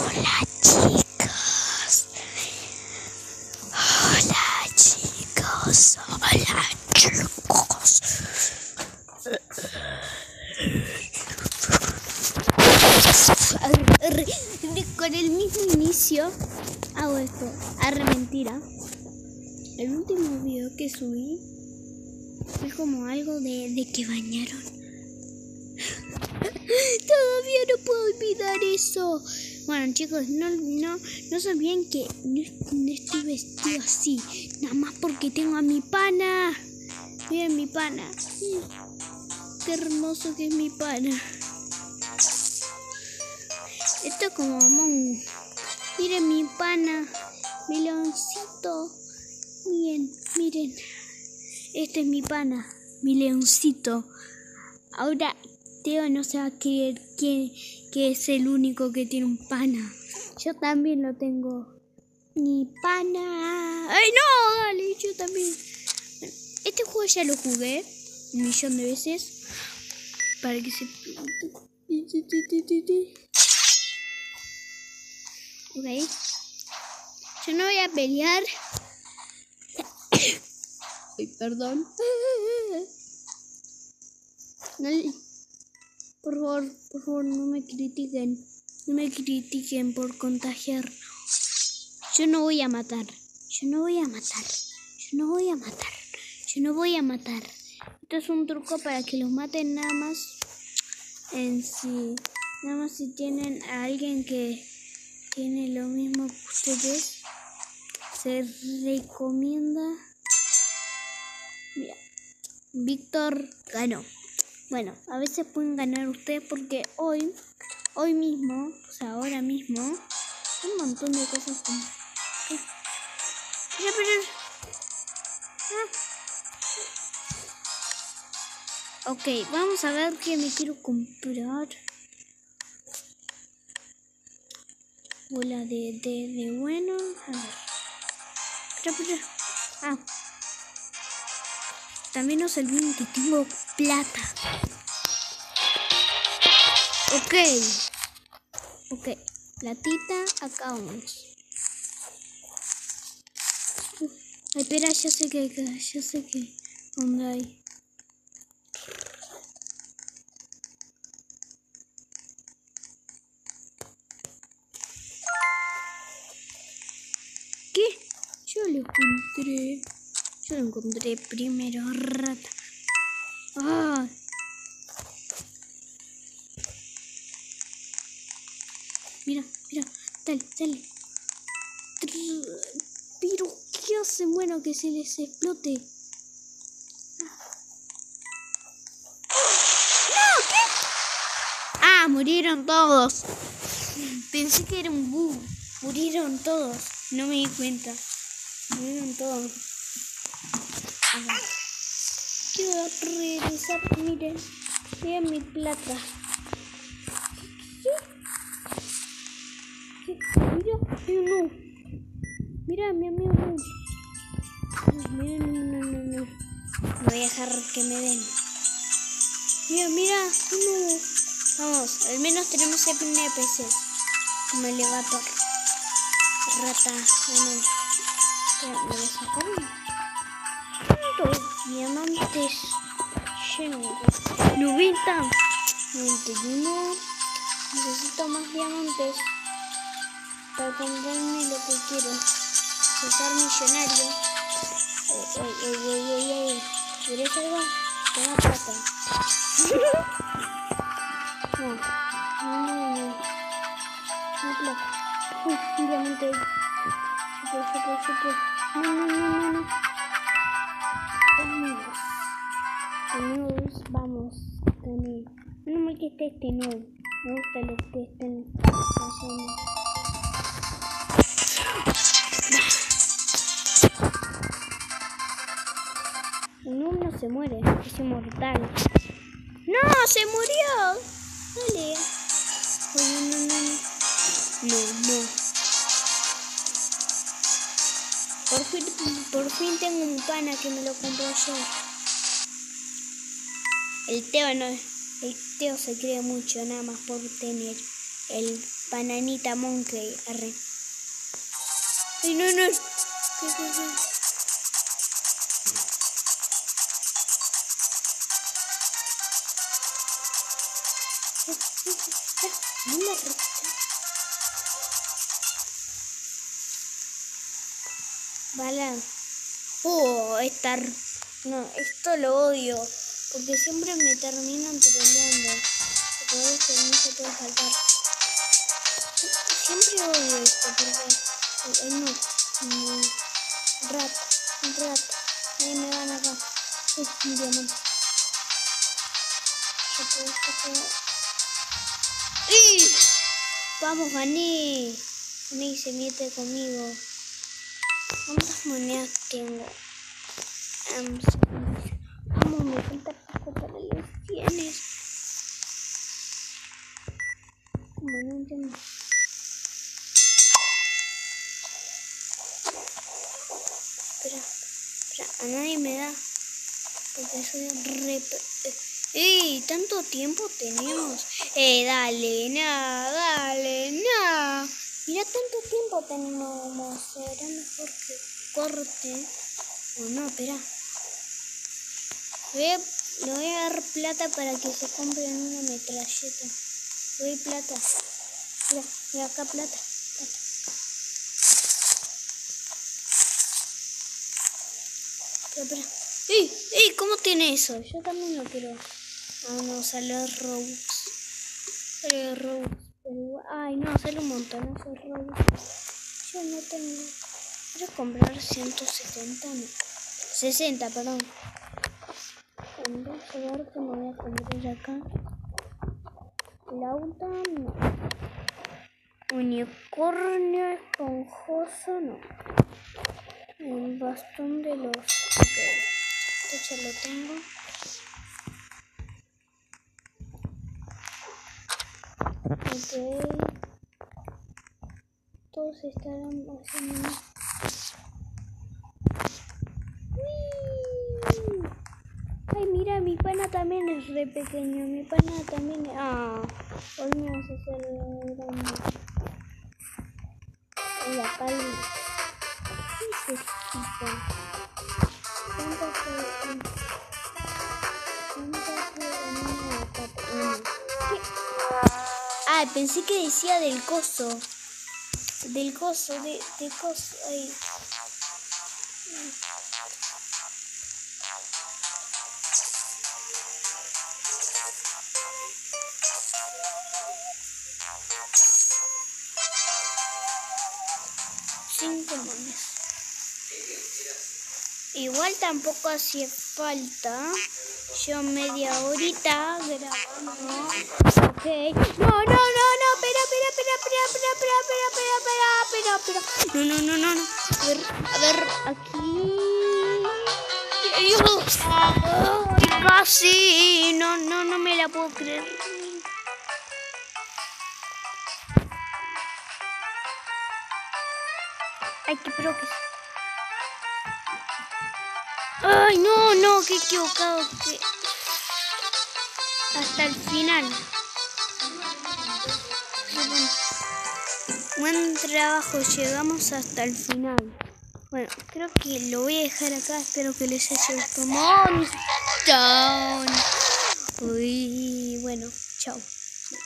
Hola chicos. Hola chicos. Hola chicos. Con el mismo inicio hago esto. Arre, mentira. El último video que subí fue como algo de que bañaron. Todavía no puedo olvidar eso. Bueno chicos, no se olviden que no estoy vestido así, nada más porque tengo a mi pana. Miren mi pana. Qué hermoso que es mi pana. Esto es como Among Us. Miren mi pana, mi leoncito. Miren. Este es mi pana, mi leoncito. Ahora Teo no se va a creer que es el único que tiene un pana. Yo también lo tengo. Mi pana. ¡Ay, no! Dale, yo también. Este juego ya lo jugué 1.000.000 de veces. Para que se... Ok. Yo no voy a pelear. Ay, perdón. No, por favor, no me critiquen. No me critiquen por contagiar. Yo no voy a matar. Esto es un truco para que los maten nada más en sí. Nada más si tienen a alguien que tiene lo mismo que ustedes. Se recomienda. Mira, Víctor ganó. Bueno, a veces pueden ganar ustedes porque hoy mismo, o sea, ahora mismo, un montón de cosas como... Ok, vamos a ver qué me quiero comprar. Bola de bueno. A ver. También no se olviden que tengo plata. Ok. Platita, acá vamos. Ay, espera, ya sé que ¿dónde hay? ¿Qué? Yo lo encontré primero, rata. Ah. Mira, dale. Pero, ¿qué hace? Bueno, que se les explote. ¡No! ¿Qué? Ah, murieron todos. Pensé que era un bug. Murieron todos. No me di cuenta. Murieron todos. A ver. Quiero regresar. Miren mi plata. ¿Qué? Mira, mira mi amigo. No. No voy a dejar que me den. Mira, no. Vamos, al menos tenemos NPCs. Como elevator. Rata. Me voy a sacar diamantes. 90. 91. Necesito más diamantes para comprarme lo que quiero. Ser millonario. Ey. ¿Quieres algo? Toma plata. No. Plata. Un diamante. Super. No. Vamos. También. No me que esté no. Me gusta lo que estén haciendo. No se muere, es inmortal. ¡No! ¡Se murió! Dale. No. Por fin tengo un pana que me lo compró ayer. El Teo se cree mucho, nada más por tener. el bananita monkey. Arre. Ay, no, no. ¿Qué? No me resta. Vale. No, esto lo odio. Porque siempre me terminan troleando. Por eso no se puede saltar. Siempre odio esto porque... no. Un rato. Ahí me van acá. Es un diamante. ¡Y! Vamos, gané. Gané y se mete conmigo. ¿Cuántas monedas tengo? Vamos, me falta poco para los 100. Como no entiendo. Espera, a nadie me da. Porque soy re... ¡Ey! ¿Tanto tiempo tenemos? Dale, nada. Mira, tanto tiempo tenemos. Será mejor que corte. O no, espera. Le voy a dar plata para que se compren una metralleta. Le doy plata. Mira acá plata. Espera. ¡Ey! ¿Cómo tiene eso? Yo también lo quiero. Ah, no, sale Robux. Pero ay, no, sale un montón esos Robux. Yo no tengo. Quiero comprar 170, no. 60, perdón. Vamos a ver que me voy a comprar acá. Lauta, no. Unicornio esponjoso, no. El bastón de los... Ok, esto ya lo tengo. Ok. Todos estarán haciendo... Ay, mira, mi pana también es re pequeño. Mi pana también es... volvemos a hacer grande. Ay, acá ¿qué es esto? Ah, pensé que decía del coso. De coso. Ay. Igual tampoco hacía falta. Yo media horita grabando. Ok. No. Espera. No. A ver, aquí. Ay, casi. No me la puedo creer. Ay, qué pro que... Ay, no, qué equivocado. Hasta el final. Buen trabajo, llegamos hasta el final. Bueno, creo que lo voy a dejar acá. Espero que les haya gustado. Uy, bueno, chao.